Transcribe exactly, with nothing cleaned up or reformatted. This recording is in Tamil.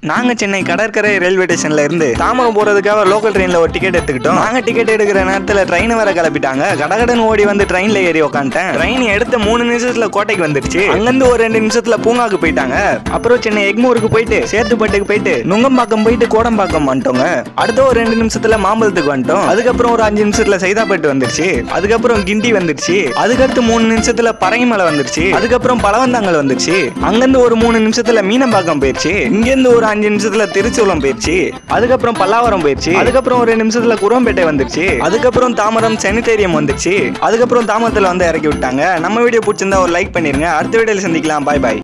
நாங்க சென்னை கடற்கரை ரயில்வே ஸ்டேஷன்ல இருந்து தாம்பரம் போறதுக்காக லோக்கல் ட்ரெயின்ல ஒரு டிக்கெட் எடுத்துக்கிட்டோம். நாங்க டிக்கெட் எடுக்கிற நேரத்துல ட்ரெயின் வர கிளப்பிட்டாங்க. கடகடன் ஓடி வந்து ட்ரெயின்ல ஏறி உட்காந்துட்டேன். ட்ரெயின் எடுத்த மூணு நிமிஷத்துல கோட்டைக்கு வந்துருச்சு. அங்கிருந்து ஒரு ரெண்டு நிமிஷத்துல பூங்காக்கு போயிட்டாங்க. அப்புறம் சென்னை எக்மூருக்கு போயிட்டு சேத்துப்பட்டுக்கு போயிட்டு நுங்கம்பாக்கம் போயிட்டு கோடம்பாக்கம் வந்துட்டோங்க. அடுத்த ஒரு ரெண்டு நிமிஷத்துல மாம்பழத்துக்கு வந்துட்டோம். அதுக்கப்புறம் ஒரு அஞ்சு நிமிஷத்துல சைதாப்பேட்டு வந்துருச்சு. அதுக்கப்புறம் கிண்டி வந்துருச்சு. அதுக்கடுத்து மூணு நிமிஷத்துல பரங்கிமலை வந்துருச்சு. அதுக்கப்புறம் பழவந்தாங்கல் வந்துருச்சு. அங்கிருந்து ஒரு மூணு நிமிஷத்துல மீனம்பாக்கம் போயிடுச்சு. இங்கிருந்து ஒரு அஞ்சு நிமிஷத்துல திருச்சூலம் போயிடுச்சு. அதுக்கப்புறம் பல்லாவரம் போயிடுச்சு. அதுக்கப்புறம் ஒரு நிமிஷத்துல குரோம்பேட்டை வந்துருச்சு. அதுக்கப்புறம் தாமரம் சானிட்டேரியம் வந்துருச்சு. அதுக்கப்புறம் தாமரத்துல வந்து இறக்கி விட்டாங்க. நம்ம வீடியோ பிடிச்சிருந்தா ஒரு லைக் பண்ணிருங்க. அடுத்த வீடியோல சந்திக்கலாம். பாய் பாய்.